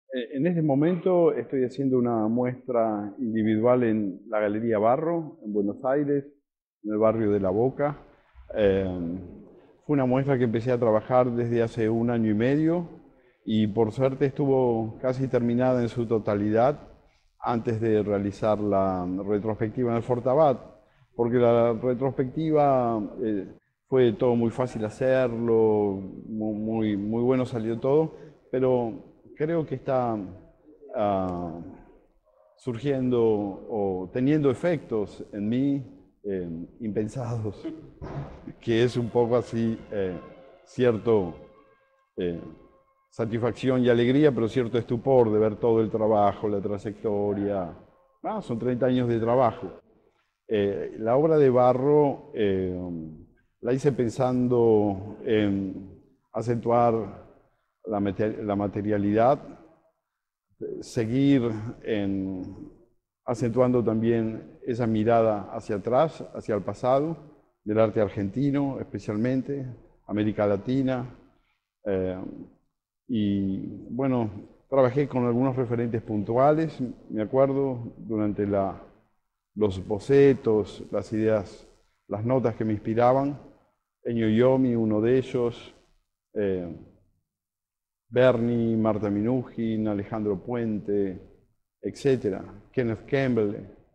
En este momento estoy haciendo una muestra individual en la Galería Barro, en Buenos Aires, en el barrio de La Boca. Eh, Fue una muestra que empecé a trabajar desde hace un año y medio y por suerte estuvo casi terminada en su totalidad antes de realizar la retrospectiva en el Fortabat, porque la retrospectiva fue todo muy fácil hacerlo, muy bueno salió todo, pero creo que está ah, surgiendo o teniendo efectos en mí impensados, que es un poco así cierto eh, satisfacción y alegría, pero cierto estupor de ver todo el trabajo, la trayectoria. Son 30 años de trabajo. La obra de Barro la hice pensando en acentuar la materialidad, seguir acentuando también esa mirada hacia atrás, hacia el pasado, del arte argentino especialmente, América Latina. eh, y bueno, trabajé con algunos referentes puntuales, me acuerdo, durante los bocetos, las ideas, las notas que me inspiraban. Ennio Iommi, uno de ellos, eh, Berni, Marta Minujín, Alejandro Puente, etcétera, Kenneth Campbell.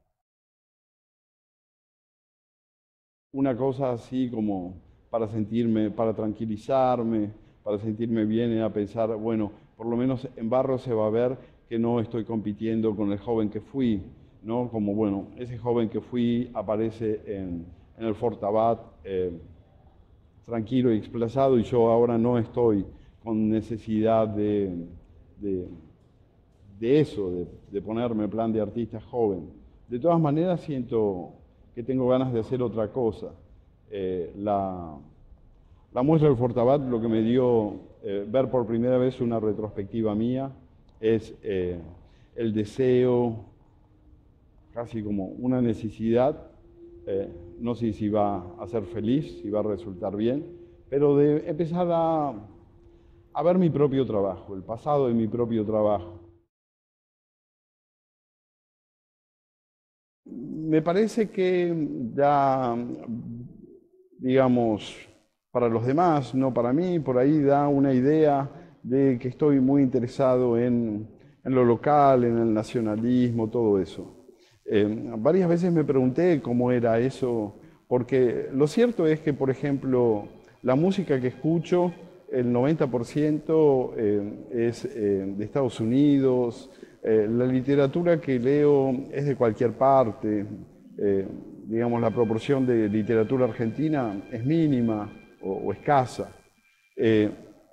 Una cosa así como para sentirme, para tranquilizarme, para sentirme bien, era pensar, bueno, por lo menos en Barro se va a ver que no estoy compitiendo con el joven que fui, ¿no? Como, bueno, ese joven que fui aparece en el Fortabat tranquilo y desplazado y yo ahora no estoy con necesidad de, de eso, de ponerme en plan de artista joven. De todas maneras siento que tengo ganas de hacer otra cosa. Eh, la, la muestra del Fortabat lo que me dio ver por primera vez una retrospectiva mía es el deseo, casi como una necesidad, no sé si va a ser feliz, si va a resultar bien, pero de empezar a ver mi propio trabajo, el pasado de mi propio trabajo. Me parece que ya, digamos, para los demás, no para mí, por ahí da una idea de que estoy muy interesado en lo local, en el nacionalismo, todo eso. Varias veces me pregunté cómo era eso, porque lo cierto es que, por ejemplo, la música que escucho, el 90% es de Estados Unidos, la literatura que leo es de cualquier parte, eh, digamos, la proporción de literatura argentina es mínima o escasa. Eh,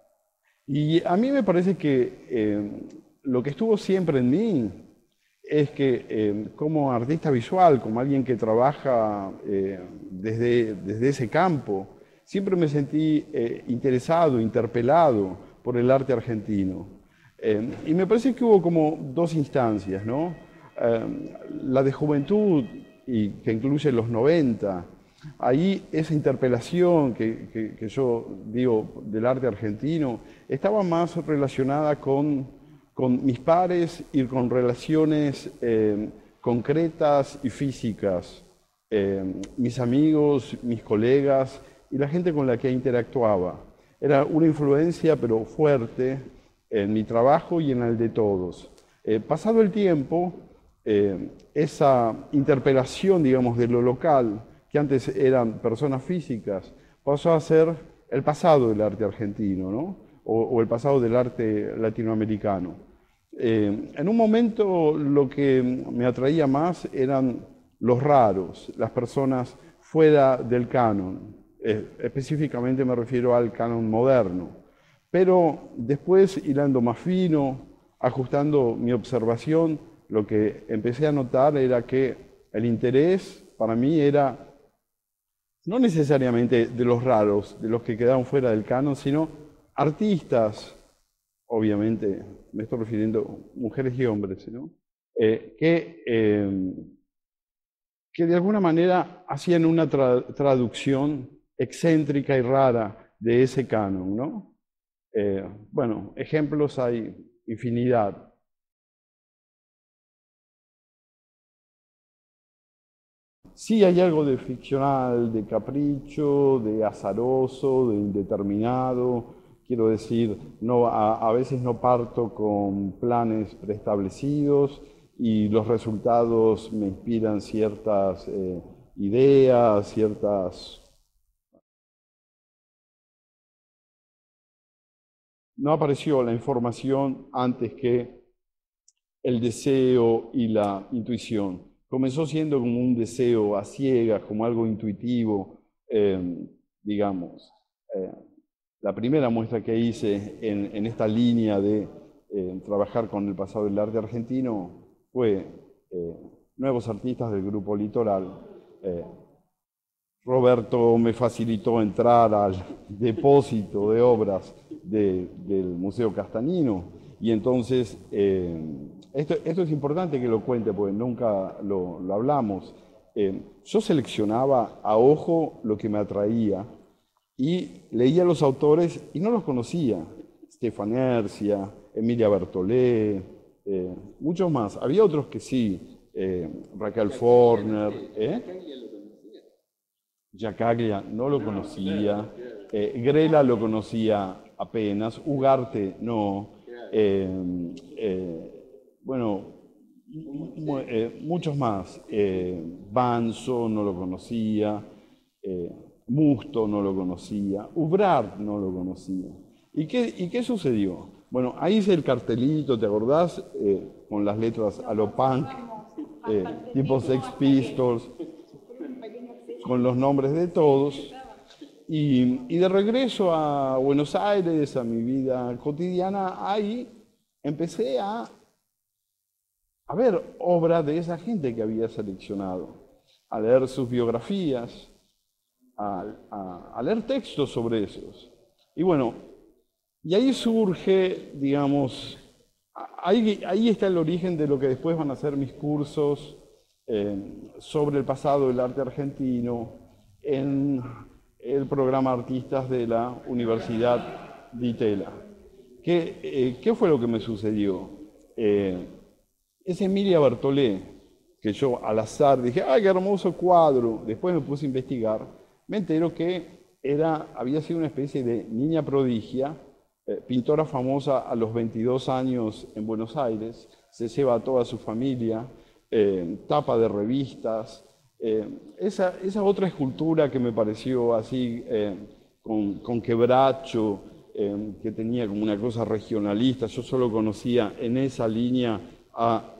y a mí me parece que lo que estuvo siempre en mí es que como artista visual, como alguien que trabaja desde ese campo, siempre me sentí interesado, interpelado por el arte argentino. Y me parece que hubo como dos instancias, ¿no? La de juventud, y que incluye los 90. Ahí esa interpelación que yo digo del arte argentino estaba más relacionada con mis pares y con relaciones concretas y físicas. Mis amigos, mis colegas y la gente con la que interactuaba. Era una influencia, pero fuerte, en mi trabajo y en el de todos. Pasado el tiempo, esa interpelación, digamos, de lo local, que antes eran personas físicas, pasó a ser el pasado del arte argentino, ¿no? O el pasado del arte latinoamericano. En un momento lo que me atraía más eran los raros, las personas fuera del canon. Específicamente me refiero al canon moderno. Pero después, hilando más fino, ajustando mi observación, lo que empecé a notar era que el interés para mí era no necesariamente de los raros, de los que quedaron fuera del canon, sino artistas, obviamente me estoy refiriendo a mujeres y hombres, ¿no? Eh, que, eh, que de alguna manera hacían una traducción excéntrica y rara de ese canon, ¿no? Bueno, ejemplos hay infinidad. Sí hay algo de ficcional, de capricho, de azaroso, de indeterminado. Quiero decir, no, a veces no parto con planes preestablecidos y los resultados me inspiran ciertas ideas, ciertas... No apareció la información antes que el deseo y la intuición. Comenzó siendo como un deseo a ciegas, como algo intuitivo, digamos. Eh, la primera muestra que hice en esta línea de trabajar con el pasado del arte argentino fue nuevos artistas del grupo Litoral. Eh, Roberto me facilitó entrar al depósito de obras del Museo Castanino y entonces esto es importante que lo cuente porque nunca lo hablamos. Yo seleccionaba a ojo lo que me atraía y leía los autores y no los conocía. Stefan Ercia, Emilia Bertolé, muchos más. Había otros que sí, Raquel Forner. Giacaglia no lo conocía, Grela lo conocía apenas, Ugarte no, bueno, muchos más, Banzo no lo conocía, Musto no lo conocía, Ubrart no lo conocía. ¿Y qué sucedió? Bueno, ahí hice el cartelito, ¿te acordás? Con las letras a lo punk, tipo Sex Pistols, con los nombres de todos. Y de regreso a Buenos Aires, a mi vida cotidiana, ahí empecé a ver obras de esa gente que había seleccionado, a leer sus biografías, a leer textos sobre esos. Y bueno, y ahí surge, digamos, ahí está el origen de lo que después van a ser mis cursos sobre el pasado del arte argentino en el programa Artistas de la Universidad de Itela. ¿Qué fue lo que me sucedió? Es Emilia Bertolé, que yo al azar dije, ¡ay, qué hermoso cuadro! Después me puse a investigar, me entero que había sido una especie de niña prodigia, pintora famosa a los 22 años en Buenos Aires, se lleva a toda su familia, tapa de revistas. Esa otra escultura que me pareció así, con quebracho, que tenía como una cosa regionalista, yo solo conocía en esa línea a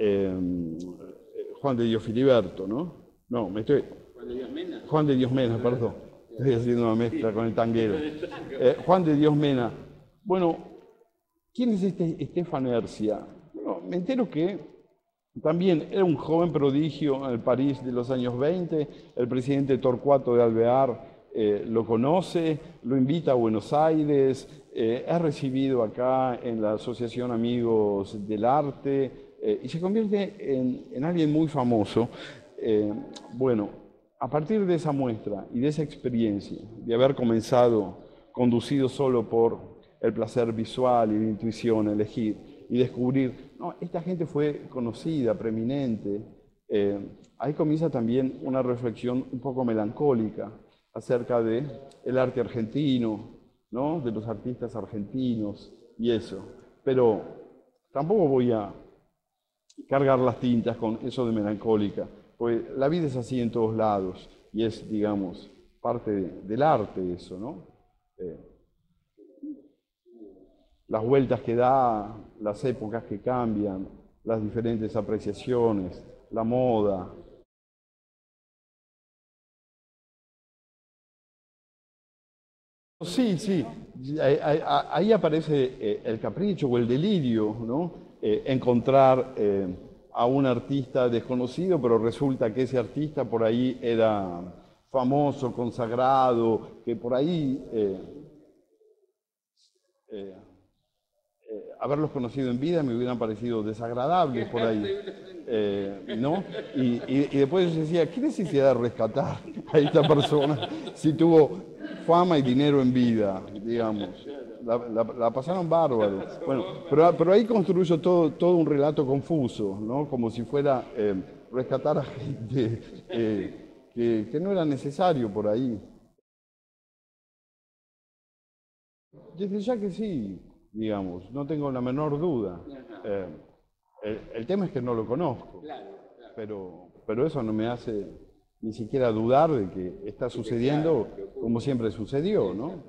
Juan de Dios Filiberto, ¿no? No, Juan de Dios Mena. Juan de Dios Mena, perdón. Estoy haciendo una mezcla con el tanguero. Juan de Dios Mena. Bueno, ¿quién es este Stefan Ercia? Bueno, me entero que también era un joven prodigio en el París de los años 20, el presidente Torcuato de Alvear lo conoce, lo invita a Buenos Aires, es recibido acá en la Asociación Amigos del Arte y se convierte en alguien muy famoso. Bueno, a partir de esa muestra y de esa experiencia, de haber comenzado conducido solo por el placer visual y la intuición, elegir y descubrir, no, esta gente fue conocida, preeminente. Ahí comienza también una reflexión un poco melancólica acerca del arte argentino, ¿no? De los artistas argentinos y eso. Pero tampoco voy a cargar las tintas con eso de melancólica, porque la vida es así en todos lados y es, digamos, parte del arte eso, ¿no? Las vueltas que da, las épocas que cambian, las diferentes apreciaciones, la moda. Sí, sí, ahí aparece el capricho o el delirio, ¿no? Encontrar a un artista desconocido, pero resulta que ese artista por ahí era famoso, consagrado, que por ahí haberlos conocido en vida me hubieran parecido desagradables por ahí, ¿no? Y después yo decía, ¿qué necesidad de rescatar a esta persona si tuvo fama y dinero en vida, digamos? La pasaron bárbaro. Bueno, pero ahí construyo todo un relato confuso, ¿no? Como si fuera rescatar a gente que no era necesario por ahí. Desde ya que sí, digamos, no tengo la menor duda. Eh, el tema es que no lo conozco, pero eso no me hace ni siquiera dudar de que está sucediendo como siempre sucedió, ¿no?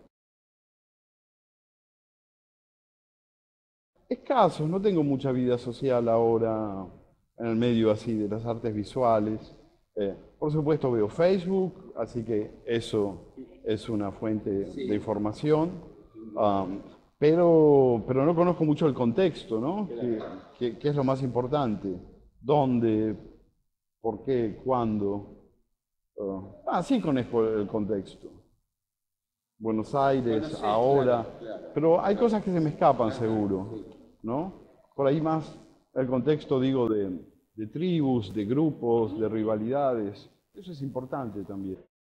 Escasos, no tengo mucha vida social ahora en el medio así de las artes visuales. Por supuesto veo Facebook, así que eso es una fuente de información. Um, pero no conozco mucho el contexto, ¿no? ¿Qué es lo más importante? ¿Dónde? ¿Por qué? ¿Cuándo? Sí conozco el contexto. Buenos Aires, ahora, pero hay cosas que se me escapan seguro, ¿no? Por ahí más el contexto, digo, de tribus, de grupos, de rivalidades. Eso es importante también.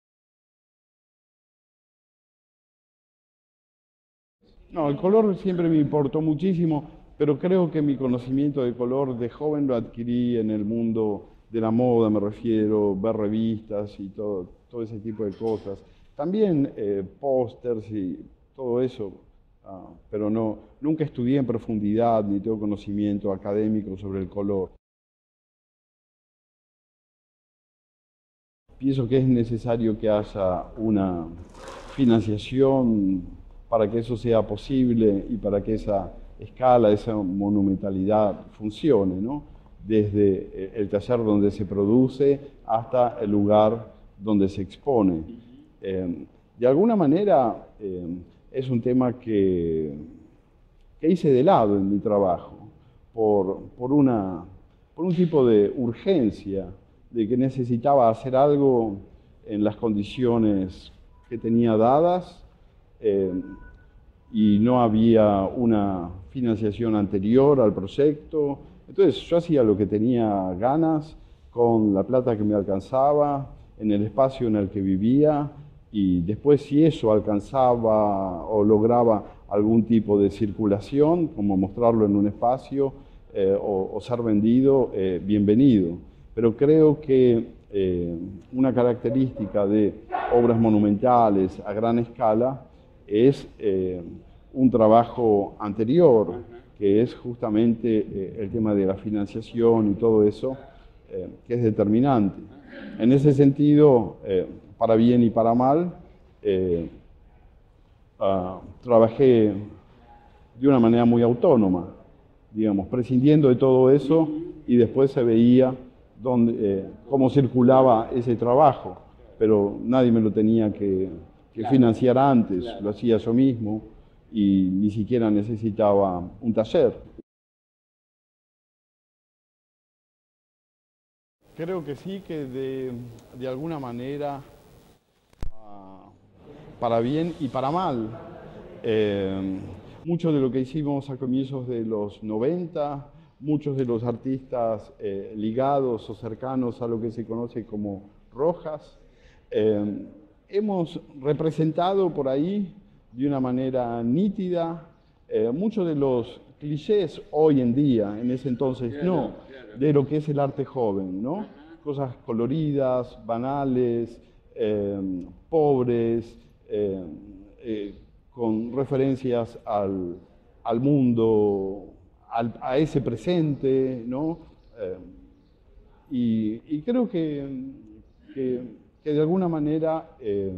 No, el color siempre me importó muchísimo, pero creo que mi conocimiento de color de joven lo adquirí en el mundo de la moda, me refiero, ver revistas y todo ese tipo de cosas. También pósters y todo eso, pero no, nunca estudié en profundidad ni tengo conocimiento académico sobre el color. Pienso que es necesario que haya una financiación para que eso sea posible y para que esa escala, esa monumentalidad funcione, ¿no? Desde el taller donde se produce hasta el lugar donde se expone. De alguna manera es un tema que hice de lado en mi trabajo por un tipo de urgencia de que necesitaba hacer algo en las condiciones que tenía dadas y no había una financiación anterior al proyecto. Entonces yo hacía lo que tenía ganas con la plata que me alcanzaba, en el espacio en el que vivía y después si eso alcanzaba o lograba algún tipo de circulación, como mostrarlo en un espacio o ser vendido, bienvenido. Pero creo que una característica de obras monumentales a gran escala es un trabajo anterior, que es justamente el tema de la financiación y todo eso, que es determinante. En ese sentido, para bien y para mal, trabajé de una manera muy autónoma, digamos, prescindiendo de todo eso y después se veía cómo circulaba ese trabajo, pero nadie me lo tenía que financiar antes, lo hacía yo mismo y ni siquiera necesitaba un taller. Creo que sí, que de alguna manera, para bien y para mal, eh, mucho de lo que hicimos a comienzos de los 90, muchos de los artistas ligados o cercanos a lo que se conoce como Rojas, hemos representado por ahí de una manera nítida muchos de los clichés hoy en día, en ese entonces no, de lo que es el arte joven, ¿no? Cosas coloridas, banales, pobres, con referencias al mundo, a ese presente, ¿no? Y creo que de alguna manera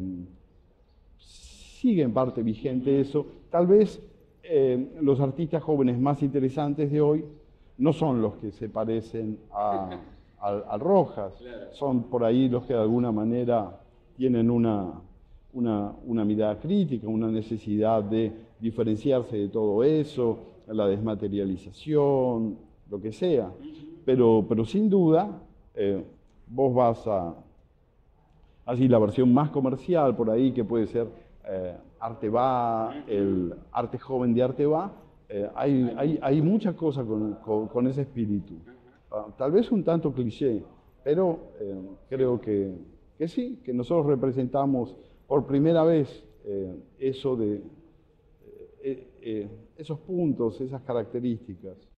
sigue en parte vigente eso. Tal vez los artistas jóvenes más interesantes de hoy no son los que se parecen a Rojas, son por ahí los que de alguna manera tienen una mirada crítica, una necesidad de diferenciarse de todo eso, la desmaterialización, lo que sea. Pero sin duda, vos vas así la versión más comercial por ahí, que puede ser Arteba, el arte joven de Arteba, hay muchas cosas con ese espíritu. Tal vez un tanto cliché, pero creo que sí, que nosotros representamos por primera vez eso esos puntos, esas características.